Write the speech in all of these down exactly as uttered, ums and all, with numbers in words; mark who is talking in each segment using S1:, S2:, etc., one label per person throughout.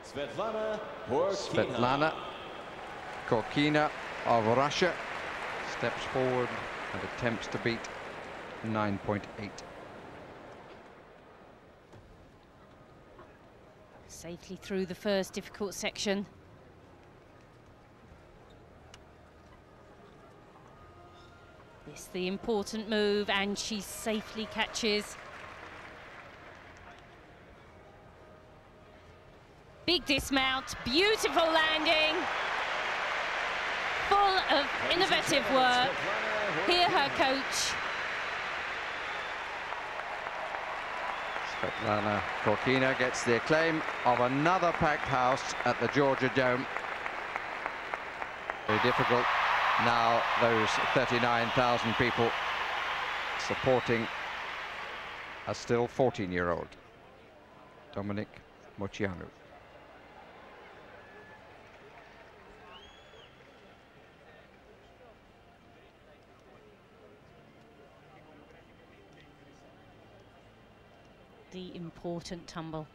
S1: Svetlana Khorkina.
S2: Svetlana Khorkina of Russia steps forward and attempts to beat nine point eight.
S3: Safely through the first difficult section. This the important move, and she safely catches. Big dismount, beautiful landing. Full of innovative work. Hear her coach.
S2: Svetlana Khorkina gets the acclaim of another packed house at the Georgia Dome. Very difficult. Now those thirty-nine thousand people supporting a still fourteen-year-old, Dominik Moceanu.
S3: The important tumble.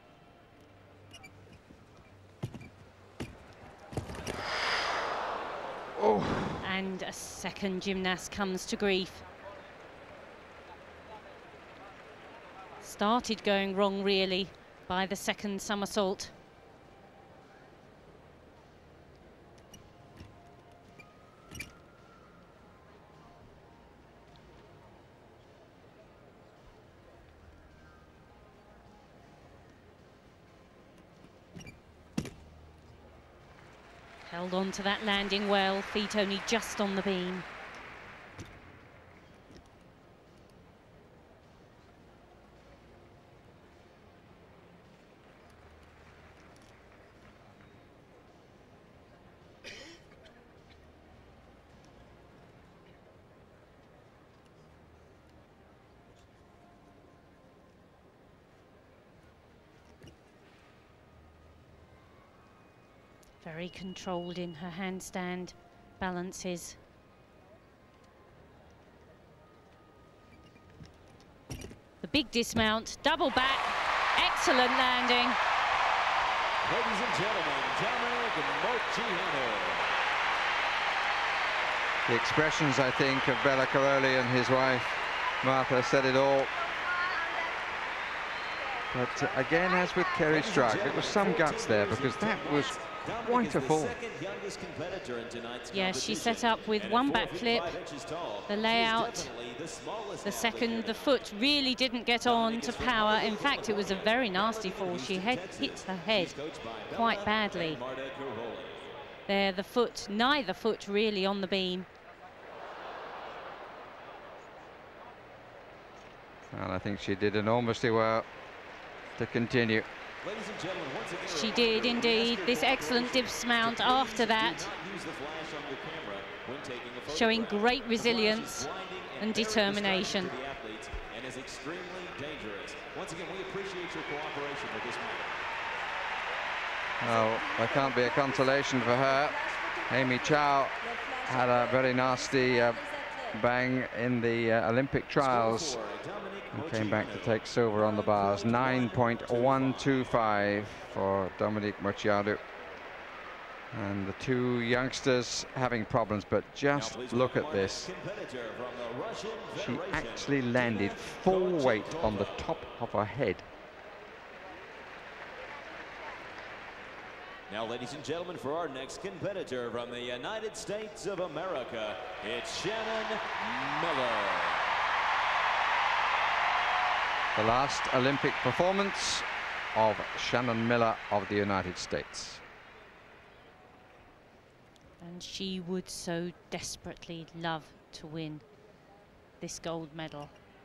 S2: Oh.
S3: And a second gymnast comes to grief. Started going wrong, really, by the second somersault. Held on to that landing well, feet only just on the beam. Very controlled in her handstand balances. The big dismount, double back, excellent landing.
S1: Ladies and gentlemen, Dominik Moceanu.
S2: The expressions, I think, of Bela Karolyi and his wife Martha said it all. But uh, again, as with Kerry Strug, it was some guts there, because that was quite a fall.
S3: Yeah, she set up with one backflip, the layout, the second, the foot really didn't get on to power. In fact, it was a very nasty fall. She had hit her head quite badly. There, the foot, neither foot really on the beam.
S2: And I think she did enormously well to continue.
S3: She did indeed. This excellent dismount after that, showing great resilience and determination.
S1: And is extremely dangerous. Once again, we appreciate your cooperation with this matter.
S2: Oh, there can't be a consolation for her. Amy Chow had a very nasty uh, bang in the uh, Olympic trials and came back to take silver on the bars. nine point one two five for Dominik Moceanu. And the two youngsters having problems, but just look at this. She actually landed full weight on the top of her head.
S1: Now, ladies and gentlemen, for our next competitor from the United States of America, it's Shannon Miller.
S2: The last Olympic performance of Shannon Miller of the United States.
S3: And she would so desperately love to win this gold medal.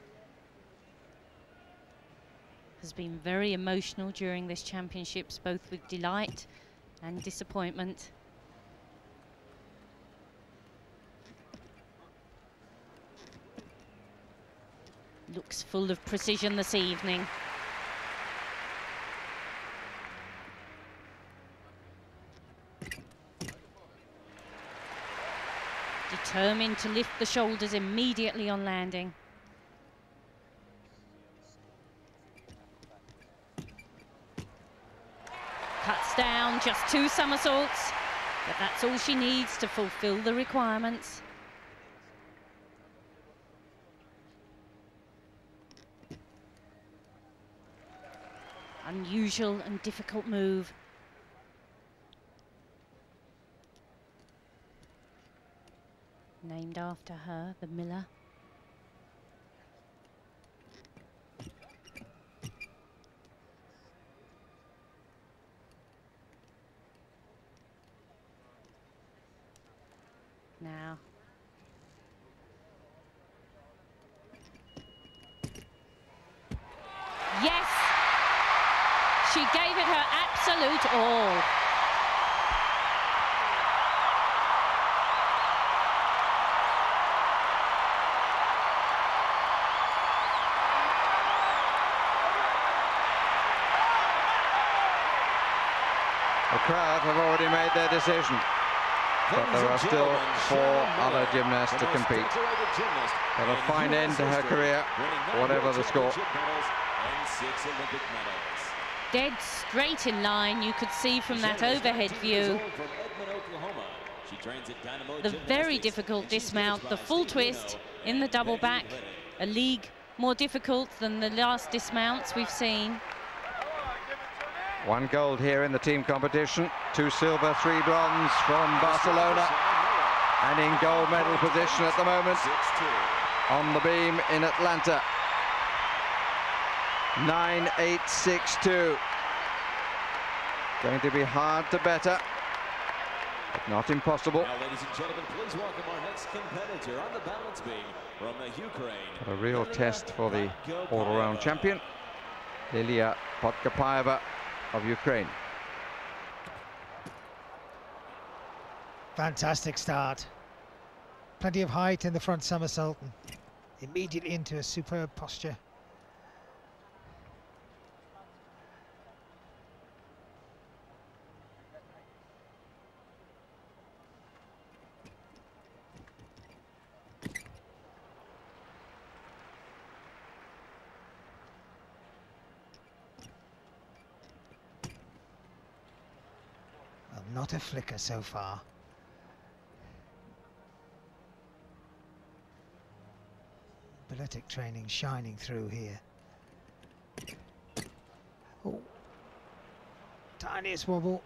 S3: Has been very emotional during this championships, both with delight and disappointment. Looks full of precision this evening. Determined to lift the shoulders immediately on landing. Cuts down, just two somersaults, but that's all she needs to fulfill the requirements. Unusual and difficult move. Named after her, the Miller. Now. Yes! She gave it her absolute all.
S2: The crowd have already made their decision, but there are still four other gymnasts to compete. But a fine end to her career, whatever the score.
S3: Dead straight in line, you could see from that overhead view. The very difficult dismount, the full twist in the double back, a league more difficult than the last dismounts we've seen.
S2: One gold here in the team competition, two silver, three bronze from Barcelona, and in gold medal position at the moment on the beam in Atlanta. nine eight six two. Going to be hard to better, but not impossible.
S1: Now, ladies and gentlemen, please welcome our next competitor on the balance beam from the Ukraine.
S2: A real test for the all-around champion, Lilia Podkopaeva of Ukraine.
S4: Fantastic start. Plenty of height in the front somersault and immediately into a superb posture. Well, not a flicker so far. Balletic training shining through here. Oh, tiniest wobble.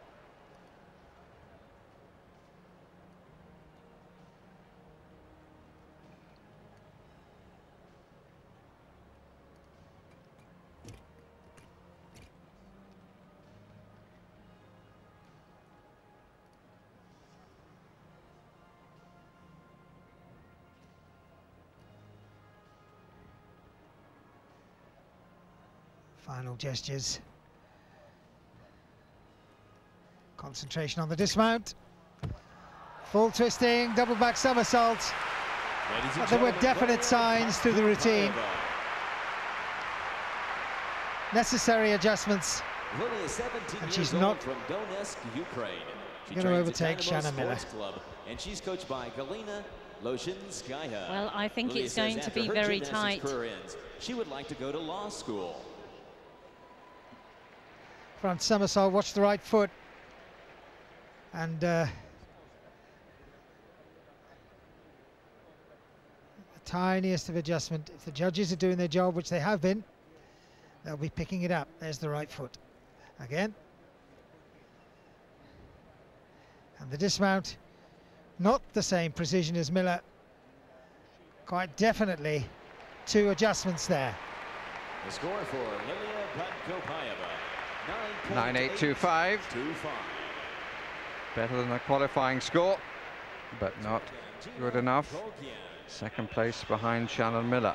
S4: Final gestures. Concentration on the dismount. Full twisting, double back somersault. But there were definite signs through the routine. Necessary adjustments. And she's not
S1: from Donetsk, Ukraine. She
S4: going to overtake Shannon Miller.
S1: Club, and she's coached by Galina Loshinskaya.
S3: Well, I think
S1: Lilia
S3: it's going
S1: says
S3: to
S1: after
S3: be
S1: her
S3: very
S1: gymnastics
S3: tight.
S1: career ends, she would like to go to law school.
S4: Front somersault, watch the right foot. And uh, the tiniest of adjustment. If the judges are doing their job, which they have been, they'll be picking it up. There's the right foot. Again. And the dismount, not the same precision as Miller. Quite definitely two adjustments there.
S1: The score for Lilia Podkopaeva.
S2: nine eight two five. Better than the qualifying score, but not good enough. Second place behind Shannon Miller.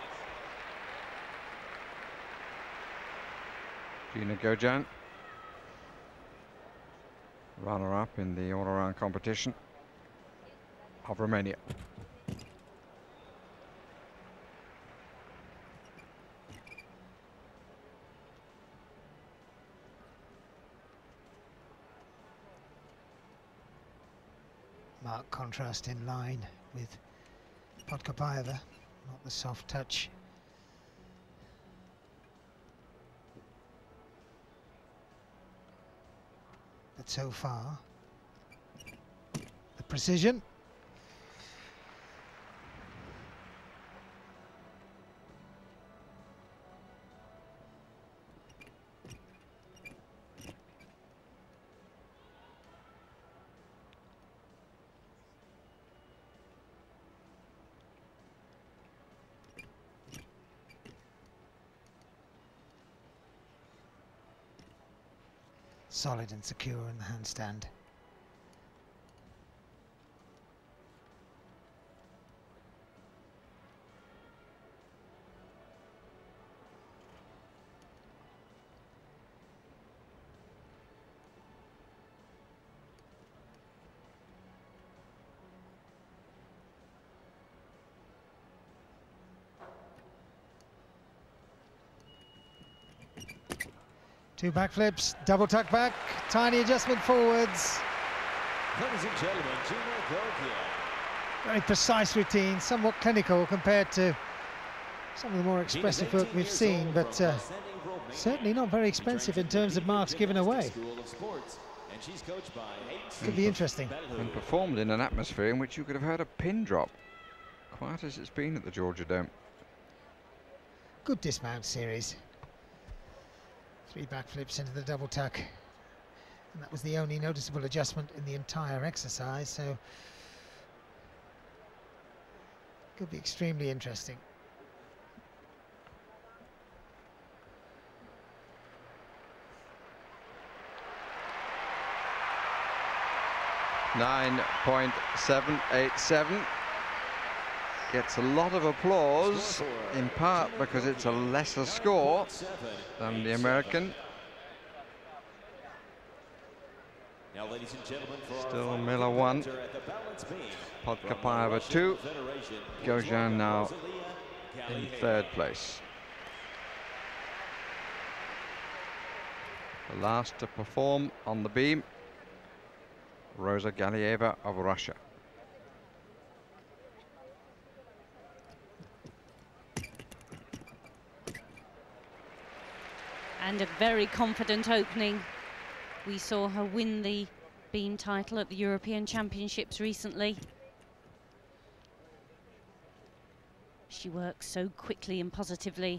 S2: Gina Gojan, runner-up in the all-around competition of Romania.
S4: Marked contrast in line with Podkopaeva, not the soft touch. But so far, the precision. Solid and secure in the handstand. Two backflips, double tuck back, tiny adjustment forwards.
S1: Ladies and gentlemen, Svetlana Khorkina.
S4: Very precise routine, somewhat clinical compared to some of the more expressive work we've seen, but uh, certainly not very expensive in terms of marks given away. Could be interesting.
S2: And performed in an atmosphere in which you could have heard a pin drop, quiet as it's been at the Georgia Dome.
S4: Good dismount series. Three backflips into the double tuck, and that was the only noticeable adjustment in the entire exercise, so could be extremely interesting.
S2: nine point seven eight seven gets a lot of applause, in part because it's a lesser score than the American.
S1: Now, ladies and gentlemen, for
S2: Still Miller one, Podkapayeva two, Gojin now in third place. The last to perform on the beam, Rosa Galieva of Russia.
S3: And a very confident opening. We saw her win the beam title at the European Championships recently. She works so quickly and positively.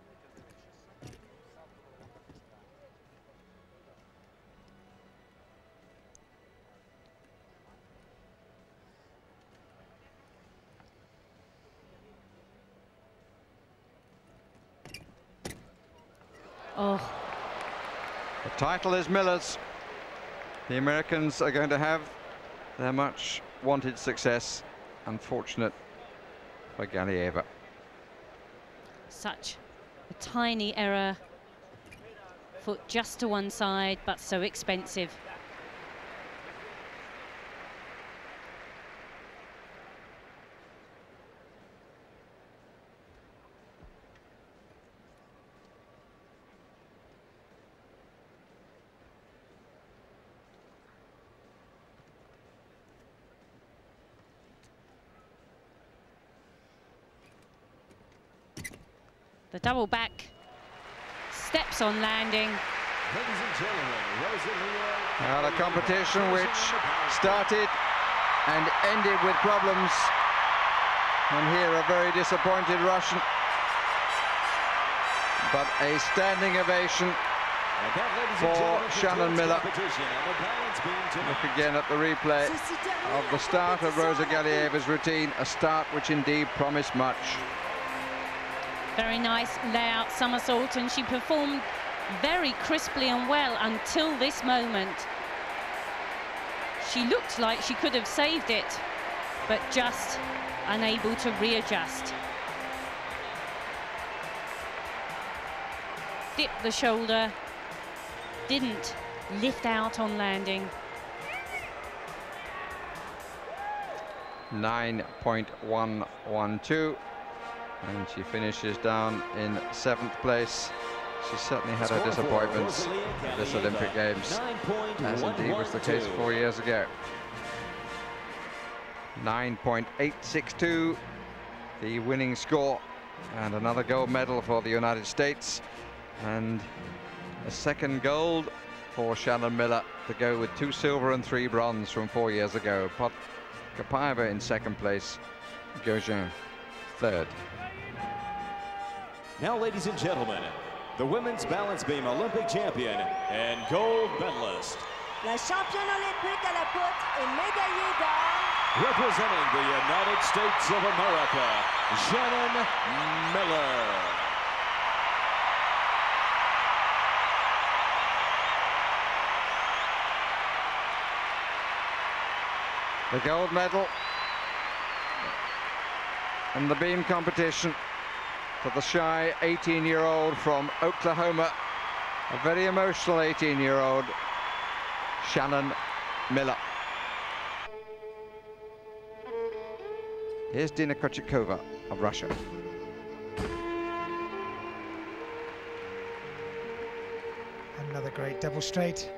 S3: Oh.
S2: The title is Miller's. The Americans are going to have their much wanted success. Unfortunate for Galieva.
S3: Such a tiny error. Foot just to one side, but so expensive. The double back, steps on landing.
S1: Ladies and gentlemen, Rosalia.
S2: Now the competition which started and ended with problems. And here a very disappointed Russian. But a standing ovation for Shannon Miller. Look again at the replay of the start of Rosa Galieva's routine, a start which indeed promised much.
S3: Very nice layout somersault, and she performed very crisply and well until this moment. She looked like she could have saved it, but just unable to readjust. Dipped the shoulder, didn't lift out on landing.
S2: nine point one one two. And she finishes down in seventh place. She certainly had her disappointments at this Olympic Games, as indeed was the case four years ago. nine point eight six two, the winning score, and another gold medal for the United States, and a second gold for Shannon Miller to go with two silver and three bronze from four years ago. Podkapayeva in second place, Gojin third.
S1: Now, ladies and gentlemen, the women's balance beam Olympic champion and gold medalist.
S5: La championne olympique à la poutre et médaillée d'or.
S1: Representing the United States of America, Shannon Miller.
S2: The gold medal in the beam competition for the shy eighteen-year-old from Oklahoma, a very emotional eighteen-year-old, Shannon Miller. Here's Dina Kochikova of Russia.
S4: Another great double straight.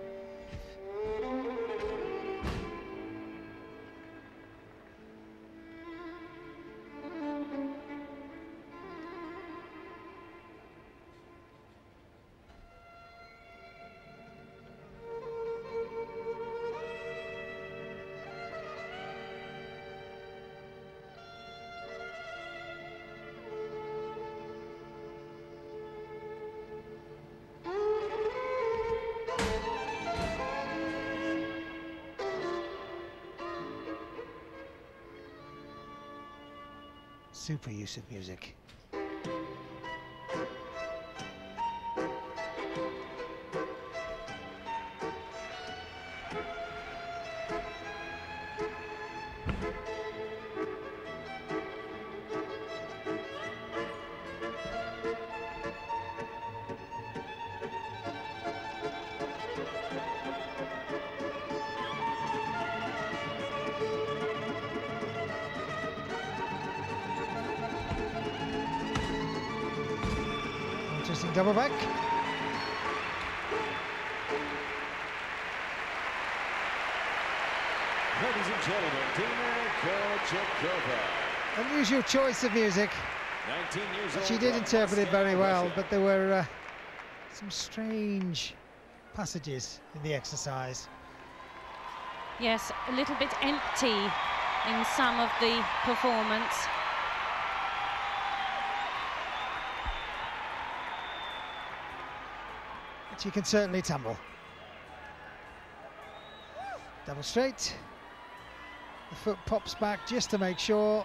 S4: Super use of music. Interesting double back.
S1: Ladies and gentlemen, Dina Kochikova.
S4: Unusual choice of music.
S1: nineteen years old.
S4: She did interpret it very well, but there were uh, some strange passages in the exercise.
S3: Yes, a little bit empty in some of the performance.
S4: But she can certainly tumble. Double straight. The foot pops back just to make sure.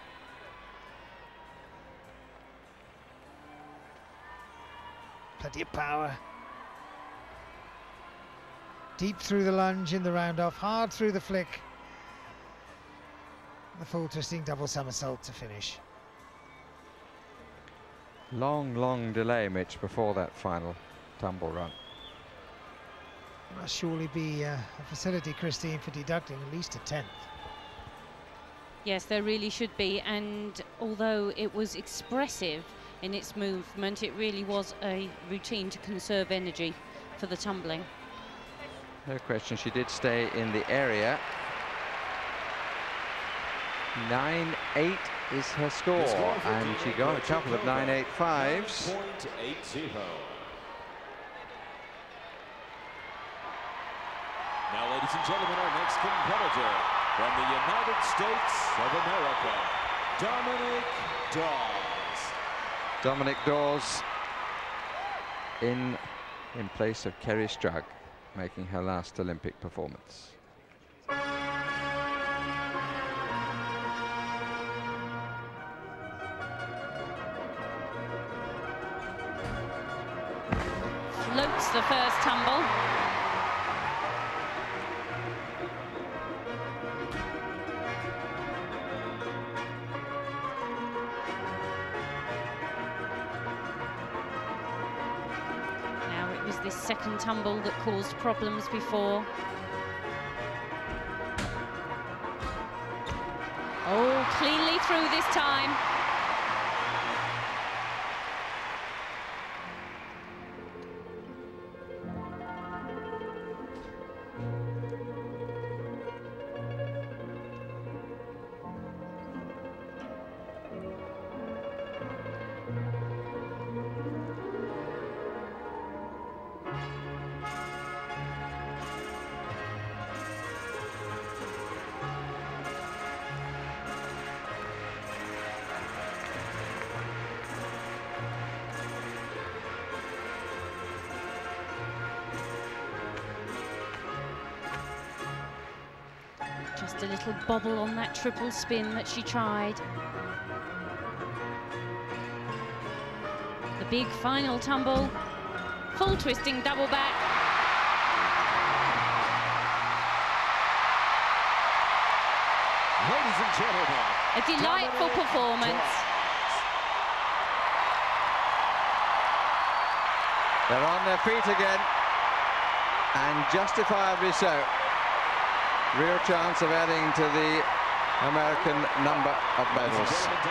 S4: Plenty of power. Deep through the lunge in the round off, hard through the flick. The full twisting double somersault to finish.
S2: Long, long delay, Mitch, before that final tumble run.
S4: There must surely be uh, a facility, Christine, for deducting at least a tenth.
S3: Yes, there really should be, and although it was expressive in its movement, it really was a routine to conserve energy for the tumbling.
S2: No question, she did stay in the area. nine eight is her score, and she got a couple of nine eight fives.
S1: Now, ladies and gentlemen, our next competitor from the United States of America, Dominic Dawes.
S2: Dominic Dawes in, in place of Kerry Strug, making her last Olympic performance.
S3: Floats the first tumble. This second tumble that caused problems before. Oh, cleanly through this time. Just a little bobble on that triple spin that she tried. The big final tumble. Full twisting double back.
S1: Ladies and gentlemen,
S3: a delightful performance.
S2: They're on their feet again, and justifiably so. Real chance of adding to the American number of medals.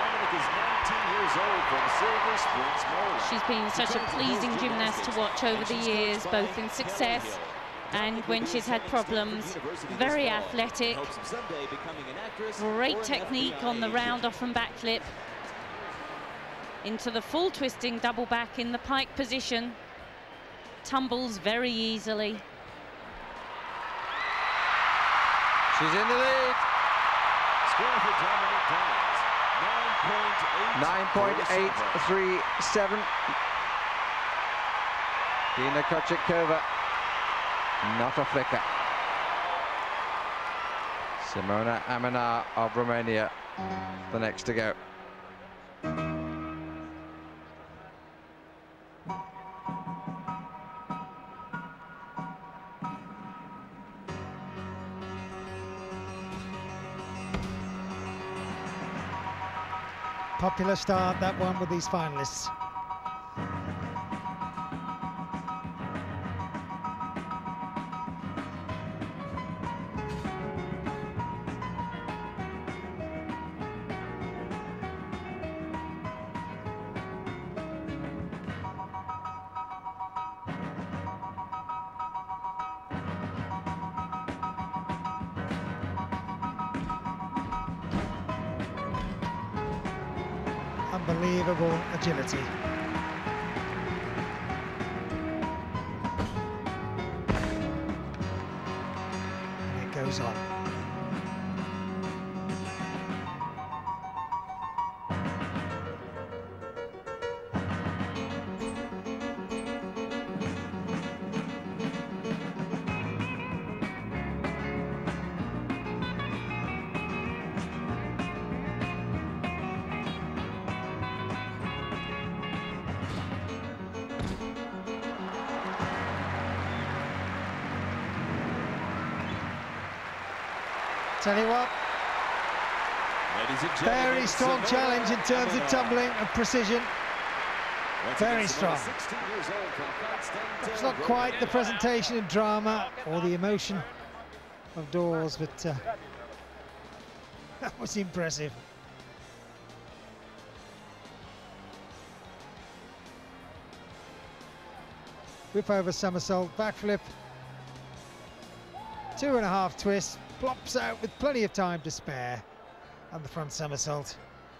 S3: She's been such a pleasing gymnast to watch over the years, both in success and when she's had problems. Very athletic, great technique on the round off and back flip. Into the full twisting double back in the pike position. Tumbles very easily.
S2: She's in the lead.
S1: Score for Dominic Dawes,
S2: nine point eight three seven. Dina Kochetkova, not a flicker. Simona Amina of Romania, the next to go.
S4: Popular start, that one, with these finalists. Unbelievable agility. And it goes on. Tell you what, very strong challenge in terms of tumbling and precision. Very strong. It's not quite the presentation and drama or the emotion of Dawes, but uh, that was impressive. Whip over somersault, backflip, two and a half twists. Plops out with plenty of time to spare on the front somersault.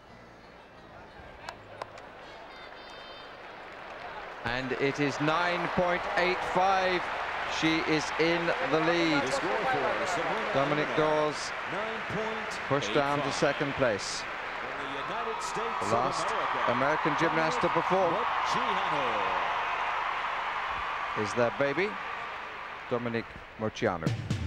S2: And it is nine point eight five. She is in the lead. Dominic Dawes pushed down to second place. The last American gymnast to perform is their baby, Dominic Murcianu.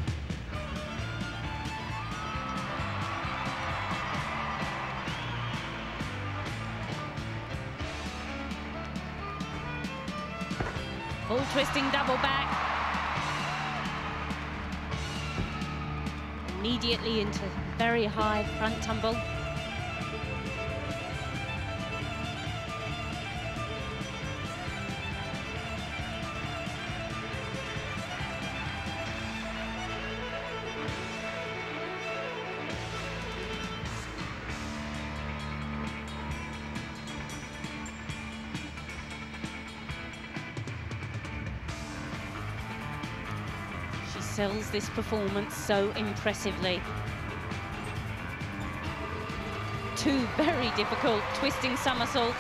S3: Full twisting double back. Immediately into very high front tumble. Sells this performance so impressively. Two very difficult twisting somersaults.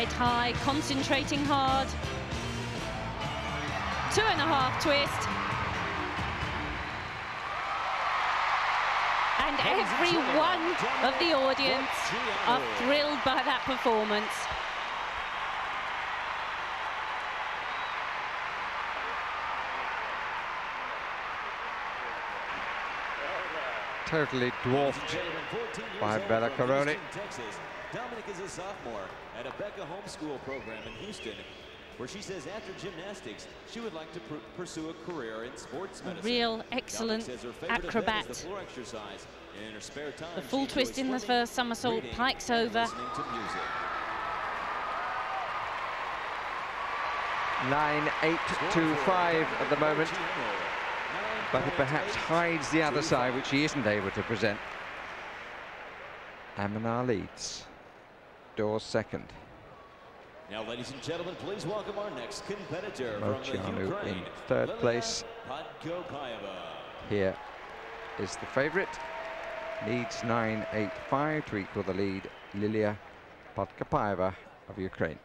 S3: Head high, concentrating hard. Two and a half twist. And every one of the audience are thrilled by that performance.
S2: Totally dwarfed by Bella Coroni.
S1: Dominic is a sophomore at a Becca homeschool program in Houston, where she says after gymnastics, she would like to pr pursue a career in sports medicine.
S3: A real excellent acrobat.
S1: The, floor exercise. In her spare time,
S3: the full twist in the first somersault, pikes over.
S2: nine eight two five at the moment, but it perhaps hides the other side, which he isn't able to present. Amanar leads. Dawes second.
S1: Now, ladies and gentlemen, please welcome our next competitor
S2: Mocianu
S1: from the Ukraine,
S2: in third
S1: Lilia
S2: place.
S1: Podkopayeva.
S2: Here is the favourite. Needs nine eight five to equal the lead. Lilia Podkopayeva of Ukraine.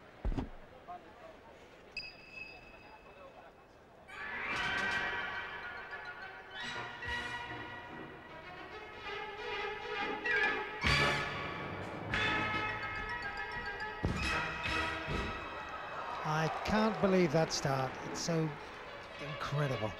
S4: I can't believe that start. It's so incredible.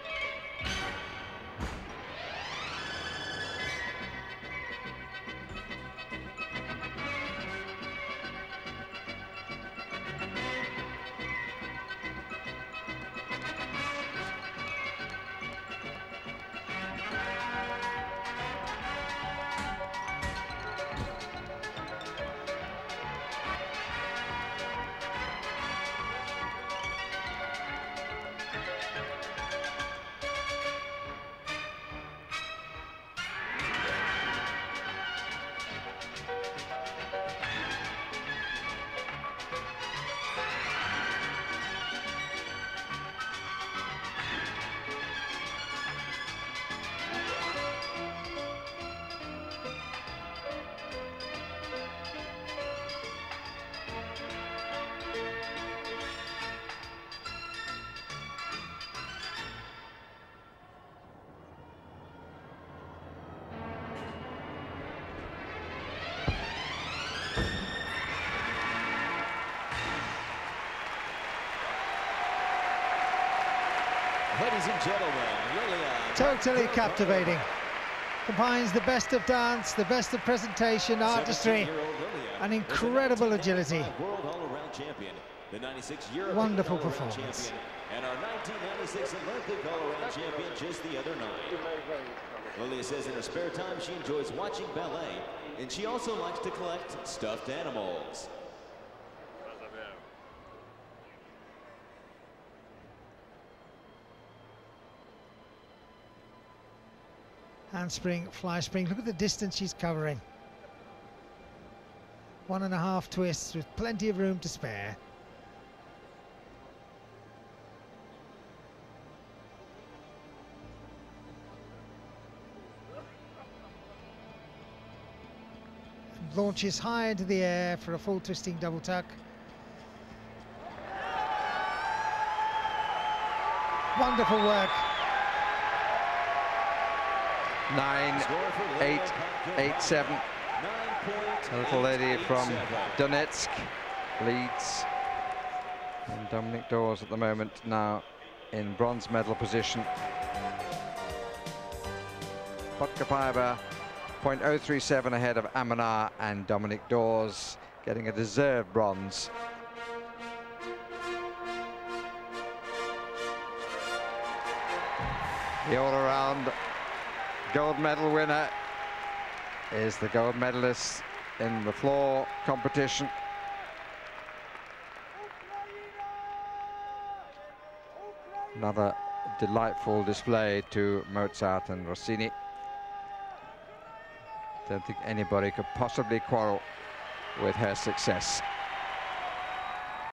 S1: Ladies and gentlemen, Lilia.
S4: Totally captivating. Combines the best of dance, the best of presentation, artistry, and incredible agility. Wonderful performance.
S1: And our nineteen ninety-six Olympic all-around champion just the other night. Lilia says in her spare time she enjoys watching ballet, and she also likes to collect stuffed animals.
S4: Handspring, fly spring. Look at the distance she's covering. One and a half twists with plenty of room to spare. Launches high into the air for a full twisting double tuck. Wonderful work.
S2: Nine, eight, eight, seven. A little lady from Donetsk leads. And Dominic Dawes at the moment now in bronze medal position. Podkopayeva zero point zero three seven ahead of Amanar and Dominic Dawes, getting a deserved bronze. The all-around gold medal winner is the gold medalist in the floor competition. Another delightful display to Mozart and Rossini. Don't think anybody could possibly quarrel with her success.